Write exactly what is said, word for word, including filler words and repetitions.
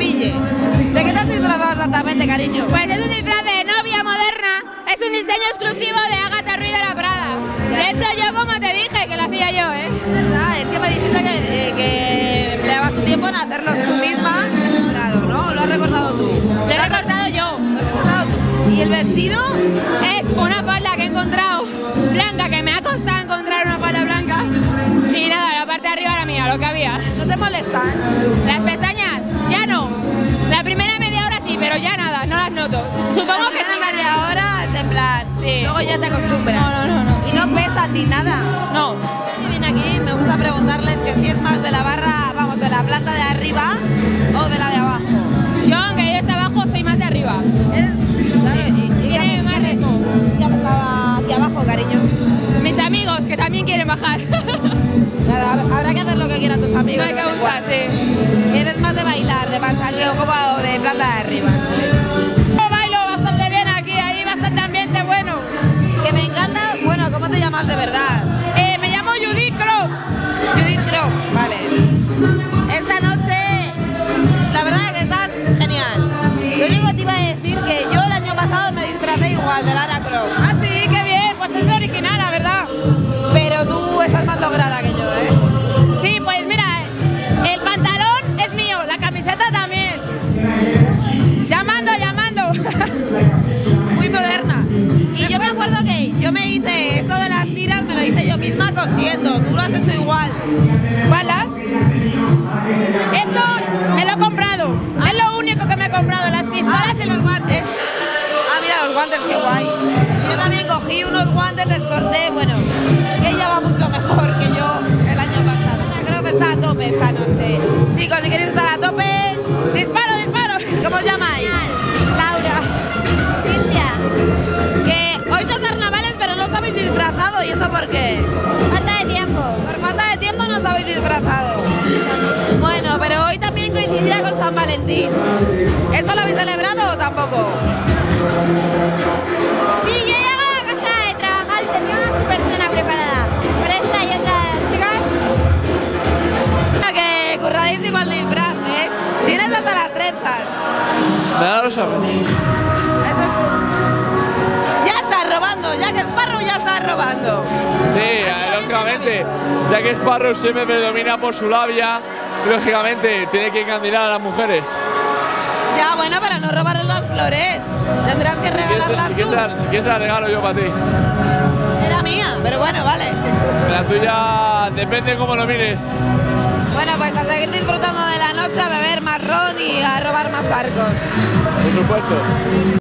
pille. ¿De qué te has disfrazado exactamente, cariño? Pues es un disfraz de novia moderna, es un diseño exclusivo de Agatha Ruiz de la Prada. De hecho, yo como te dije, que lo hacía yo, ¿eh? Es verdad, es que me dijiste que, eh, que empleabas tu tiempo en hacerlos tú misma, ¿no? ¿Lo has recordado tú? Lo he recordado yo. ¿Lo has recordado tú? ¿Y el vestido? Es una falda que he encontrado blanca, que me ha costado encontrar una falda blanca. Y nada, la parte de arriba era mía, lo que había. ¿No te molestan? Las pestañas, ya no. La primera media hora sí, pero ya nada, no las noto. Supongo que sí. La media hora, en plan, sí. Luego ya te acostumbras. No, no, no, no. ¿Y no pesan ni nada? No. Y vine aquí, me gusta preguntarles que si es más de la barra, vamos, de la planta de arriba o de la de abajo. Yo, aunque yo esté abajo, soy más de arriba. Claro, y, y tiene más ritmo. ¿Qué estaba aquí abajo, cariño? Mis amigos, que también quieren bajar. Claro, habrá que hacer lo que quieran tus amigos. No hay que abusar, sí. Eres más de bailar, de panchaqueo, un poco de planta de arriba. Yo bailo bastante bien aquí, hay bastante ambiente bueno. Que me encanta, bueno, ¿cómo te llamas de verdad? Eh, me llamo Judith Croft. Judith Croft, vale. Esta noche, la verdad es que estás genial. Lo único que te iba a decir que yo el año pasado me disfracé igual de Lara Croft. Ah, sí, qué bien, pues es original, la verdad. Pero tú estás más lograda que yo, ¿eh? Sí, pues mira, el pantalón es mío, la camiseta también. Llamando, llamando. Muy moderna. Y yo me acuerdo que yo me hice esto de las tiras, me lo hice yo misma cosiendo. Tú lo has hecho igual. ¿Balas? Esto me lo he comprado. Ah. Es lo único que me he comprado, las pistolas ah. y los guantes. Ah, mira, los guantes, qué guay. Yo también cogí unos guantes, les corté, bueno, que ella va mucho mejor que yo el año pasado. Creo que está a tope esta noche. Chicos, si queréis estar a tope, disparo, disparo. ¿Cómo os llamáis? Laura. Cintia. Que hoy son carnavales, pero no os habéis disfrazado, ¿y eso por qué? Falta de tiempo. Por falta de tiempo no os habéis disfrazado. Bueno, pero hoy también coincidirá con San Valentín. ¿Eso lo habéis celebrado o tampoco? Sí, yo llego a la casa de trabajar y tenía una super cena preparada. Para esta y otras chicas. Que curradísimo el disfraz, ¿eh? Tienes hasta las trenzas. Me da los ojos. Eso... Ya estás robando, ya que Sparrow ya está robando. Sí, lógicamente, ya que Sparrow siempre predomina por su labia, lógicamente tiene que encandilar a las mujeres. Ya, bueno, para no robarle las flores, tendrás que regalarlas si tú. Quieres, si quieres la regalo yo para ti. Era mía, pero bueno, vale. La tuya depende cómo lo mires. Bueno, pues a seguir disfrutando de la noche, a beber más ron y a robar más barcos. Por supuesto.